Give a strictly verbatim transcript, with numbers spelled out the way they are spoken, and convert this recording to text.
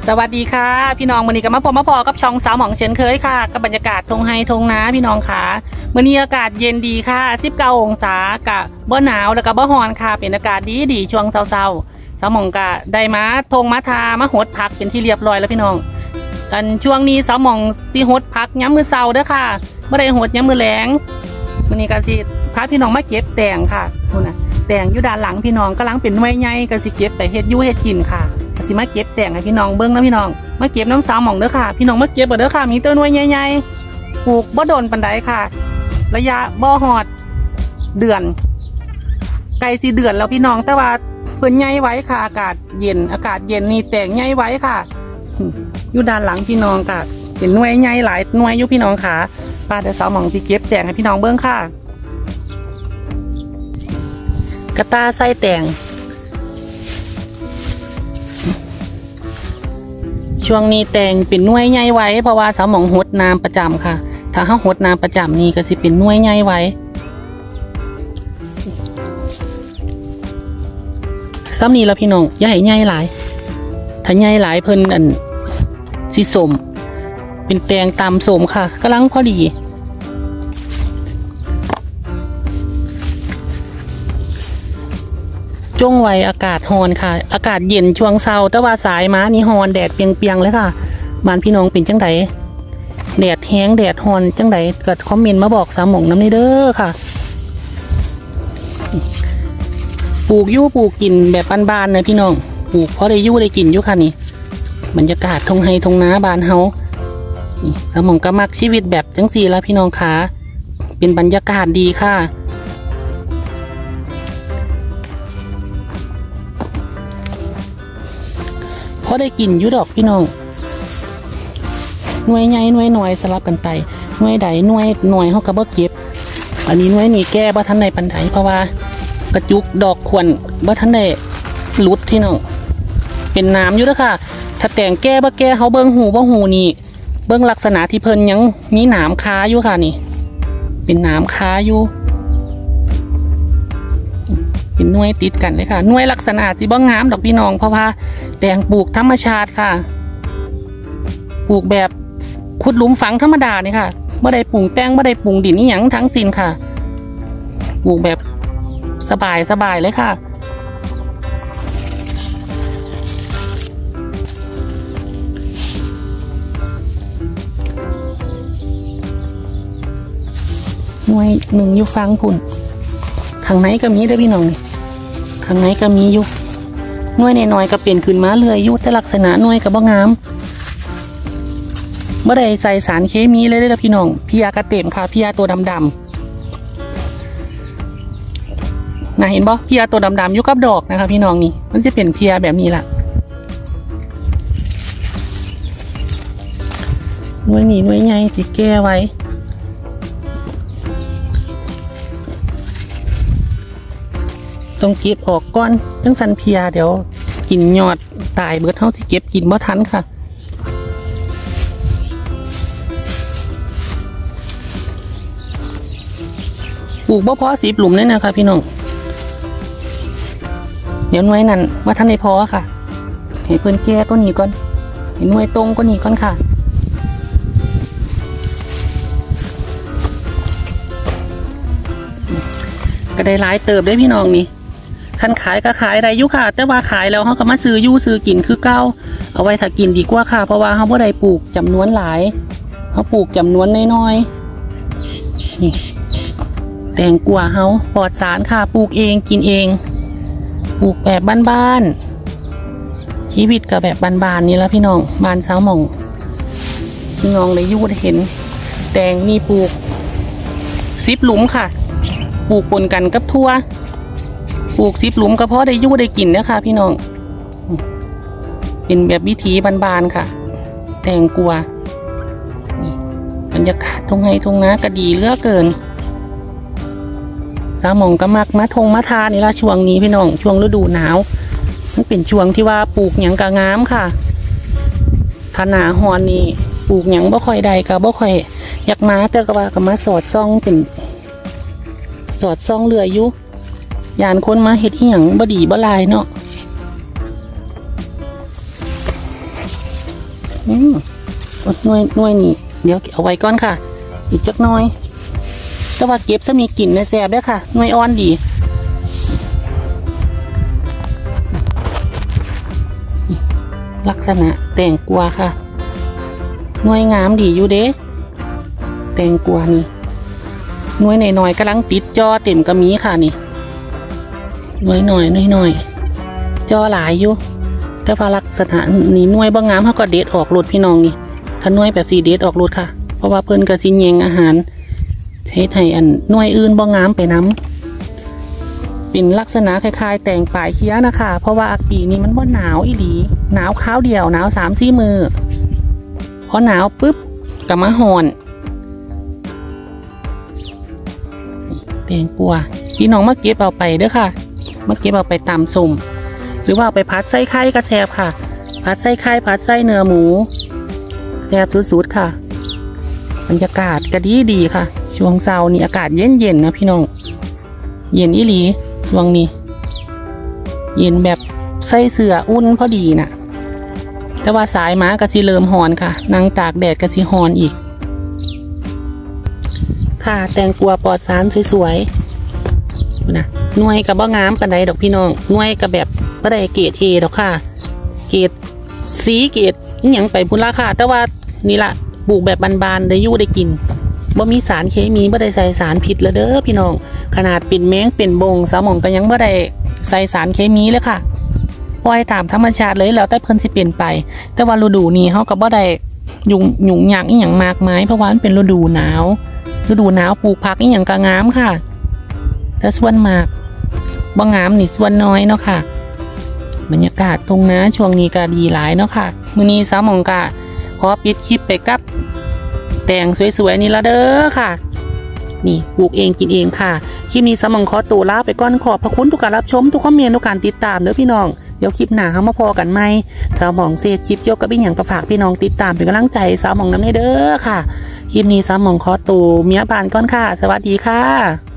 สวัสดีค่ะพี่น้องวันนี้ก็มาพบมาพอกับช่องสาวหมองเช่นเคยค่ะกับบรรยากาศทงไฮทงนาพี่น้องค่ะวันนี้อากาศเย็นดีค่ะสิบเก้าองศากะบ่หนาวแล้วก็บ่ร้อนค่ะเป็นอากาศดีดีช่วงเช้าเช้าสาวหมองกะได้มาทงมาทามาหดผักเป็นที่เรียบร้อยแล้วพี่น้องกันช่วงนี้สาวหมองสิหดผักย้ำมือเช้าเด้อค่ะไม่ได้หดย้ำมือแรงวันนี้ก็สิพาพี่น้องมาเก็บแตงค่ะนู่นน่ะแตงอยู่ด้านหลังพี่น้องกำลังเป็นหน่วยใหญ่ก็สิเก็บไปเฮ็ดยู่เฮ็ดกินค่ะสิมาเก็บแต่งให้พี่น้องเบิ้งนะพี่น้องมาเก็บน้ำสาวหม่องเด้อค่ะพี่น้องมาเก็บเด้อค่ะมีต้นหน่วยใหญ่ๆปลูกบ่โดนปันไดค่ะระยะบ่หอดเดือนไกลสิเดือนแล้วพี่น้องแต่ว่าเพิ่นใหญ่ไว้ค่ะอากาศเย็นอากาศเย็นนี่แต่งใหญ่ไว้ค่ะอยู่ด้านหลังพี่น้องค่ะเป็นหน่วยใหญ่หลายหน่วยอยู่พี่น้องค่ะป้าเดี๋ยวสาวหม่องสิเก็บแต่งให้พี่น้องเบิ้งค่ะกระตาใส่แต่งช่วงนี้แตงเป็นหน่วยใหญ่ไว้เพราะว่าสาวหมองหดน้ำประจำค่ะถ้าเขาหดน้ำประจำนี่ก็สิเป็นหน่วยใหญ่ไว้ซ้ำนี้แล้วพี่น้องอย่าให้ใหญ่หลายถ้าใหญ่หลายเพิ่นอันสีส้มเป็นแตงตามส้มค่ะกำลังพอดีจ้วงไว้อากาศฮอนค่ะอากาศเย็นช่วงเช้าแต่ว่าสายม้านี่ฮอนแดดเปียงๆเลยค่ะบ้านพี่น้องเป็นจังไดแดดแห้งแดดฮอนจังไดก็คอมเมนต์มาบอกสาวหมองน้ำนี่เด้อค่ะปลูกยู่ปลูกกินแบบบานๆนะพี่น้องปลูกเพราะได้ยู่ได้กินยู่ค่ะนี่บรรยากาศทงไฮทงนาบานเฮานี่สาวหมองก็มักชีวิตแบบจังสีแล้วพี่น้องค่ะเป็นบรรยากาศดีค่ะเพราะได้กินยุดอกพี่น้องหน่วยใหญ่หน่วยน้อยสลับกันไปหน่วยใดหน่วยหน่วยเขากระบอกเก็บอันนี้หน่วยนี้แก้บ่ทันในปันไดเพราะว่ากระจุกดอกขวัญบ่ทันได้ลุดพี่น้องเป็นน้ำอยู่แล้วค่ะถ้าแต่งแก้บ่แก้เขาเบิ้งหูบ่หูนี่เบิ้งลักษณะที่เพิ่นยังมีหนามค้าอยู่ค่ะนี่เป็นหนามค้าอยู่เป็นหน่วยติดกันเลยค่ะหน่วยลักษณะสิบ่งามดอกพี่น้องเพราะว่าแตงปลูกธรรมชาติค่ะปลูกแบบขุดหลุมฝังธรรมดานี่ค่ะไม่ได้ปลูกแตงไม่ได้ปลูกดินนี่หยังทั้งสิ้นค่ะปลูกแบบสบายสบายเลยค่ะหน่วยหนึ่งอยู่ฟังพุ่นข้างในก็มีได้พี่น้องข้างในก็มีอยู่หน่วยน้อยๆก็เปลี่ยนขึ้นมาเลยยุแต่ลักษณะหน่วยกับบ่งามเมื่อใดใส่สารเคมีเลยได้พี่น้องเพียกระเต็มค่ะเพียตัวดำๆน่าเห็นบ่เพียตัวดำๆอยู่กับดอกนะคะพี่น้องนี่มันจะเป็นเพียแบบนี้แหละหน่วยนี้หน่วยใหญ่จิแก้ไว้ต้องเก็บออกก้อนจังสันเพียเดี๋ยวกินยอดตายเบิดเท่าที่เก็บกินบ่ทันค่ะปลูกบ่พอสิบหลุมเลยนะคะพี่น้องเดี๋ยวหน่วยนั้นว่าท่านในพอค่ะให้เพิ่นแก้ก็หนีก่อนให้หน่วยตรงก็หนีก่อนค่ะก็ได้หลายเติบได้พี่น้องนี่ท่านขายก็ขายได้ยุค่ะแต่ว่าขายแล้วเขาก็มาซื้อยู่ซื้อกินคือเก้าเอาไว้ถ้ากินดีกว่าค่ะเพราะว่าเขาบ่ได้ปลูกจำนวนหลายเขาปลูกจำนวนน้อยๆนี่แตงกวาเขาปลอดสารค่ะปลูกเองกินเองปลูกแบบบ้านๆชีวิตกับแบบบ้านๆนี่แล้วพี่น้องบ้านสาวหม่องพี่น้องได้ยู่ได้เห็นแตงมีปลูกซิบหลุมค่ะปลูกปนกันกับทั่วปลูกซิบหลุมก็เพราะได้ยู่ได้กินนะคะพี่น้องเป็นแบบวิถีบานๆค่ะแตงกวานี่บรรยากาศทงไฮทงนาก็ดีเหลือเกินสาวหม่องก็มักมาทงมาทานี่ละช่วงนี้พี่น้องช่วงฤดูหนาวมันเป็นช่วงที่ว่าปลูกหยังกะงามค่ะถ้าหนาฮอนนี่ปลูกหยังบ่ค่อยใดก็บ่ค่อยอยากมาแต่ก็ว่าก็มาสอดซ่องเป็นสอดซ่องเรืออยู่ยานคนมาเฮ็ดอีหยังบ่ดีบ่ลายเนาะอืมหน่วยหน่วยนี่เดี๋ยวเอาไว้ก่อนค่ะอีกจักหน่อยแต่ว่าเก็บซะมีกลิ่นในแสบด้วยค่ะหน่วยอ่อนดีลักษณะแต่งกวาค่ะหน่วยงามดีอยู่เด้แต่งกวานี่หน่วยหน่อยๆกำลังติดจอเต็มกระมีค่ะนี่หน่วยหน่อยหน่อยหน่อยจอหลายอยู่แต่ว่าลักษณะนี่หน่วยบางงามเขาก็เด็ดออกรถพี่น้องนี่ถ้าหน่วยแบบสีเด็ดออกรถค่ะเพราะว่าเพิ่นกระสินแยงอาหารเฮ็ดให้อันหน่วยอื่นบางงามไปน้ำเป็นลักษณะคล้ายๆแต่งปลายเคี้ยนะคะเพราะว่าปีนี้มันบ่หนาวอีหลีหนาวข้าวเดียวหนาวสามสี่มือพอหนาวปุ๊บกับมะฮอนแตงกวาพี่น้องมาเก็บเอาไปเด้อค่ะมาเก็บเอาไปตำส้มหรือว่าเอาไปพัดไส้ไข่กระแซบค่ะพัดไส้ไข่พัดไส้เนื้อหมูแซ่บสุดๆค่ะบรรยากาศก็ดีดีค่ะช่วงเช้านี่อากาศเย็นๆนะพี่น้องเย็นอีหลีช่วงนี้เย็นแบบใส่เสื้ออุ่นพอดีน่ะแต่ว่าสายม้ากระสิเริ่มหอนค่ะนั่งตากแดดกระสิหอนอีกค่ะแตงกวาปลอดสารสวยๆนะหน่วยกับบ้างามกันใดดอกพี่น้องหน่วยกับแบบก็ได้เกรดเอดอกค่ะเกรดสีเกรดนี่ยังไปพุ่นราคาแต่ว่านี่ละปลูกแบบบานๆได้ยู่ได้กินบ่มีสารเคมีบ่ได้ใส่สารพิษแล้วเด้อพี่น้องขนาดเป็นแมงเป็นบงสาวหม่องก็ยังบ่ได้ใส่สารเคมีเลยค่ะปล่อยตามธรรมชาติเลยแล้วแต่เพิ่นสิเปลี่ยนไปแต่ว่าฤดูนี้เฮาก็บ่ได้ยุ่งยุ่งยากอีหยังมากมายเพราะว่ามันเป็นฤดูหนาวฤดูหนาวปลูกผักอีหยังก็งามค่ะแต่ส่วนมากบ่งามนี่ส่วนน้อยเนาะค่ะบรรยากาศตรงน้าช่วงนี้ก็ดีหลายเนาะค่ะมื้อนี้สาวหม่องก็ขอปิดคลิปไปกับแต่งสวยๆนี่ละเด้อค่ะนี่ปลูกเองกินเองค่ะคลิปนี้สาวหม่องขอตัวลาไปก่อนขอบพระคุณทุกการรับชมทุกคอมเมนต์ทุกการติดตามเด้อพี่น้องเดี๋ยวคลิปหน้าเขามาพอกันไหมสาวหม่องเซตคลิปเกี่ยวกับอีหยังก็ฝากพี่น้องติดตามเป็นกำลังใจสาวหม่องน้ำเด้อค่ะคลิปนี้สาวหม่องขอตัวเมียบานก่อนค่ะสวัสดีค่ะ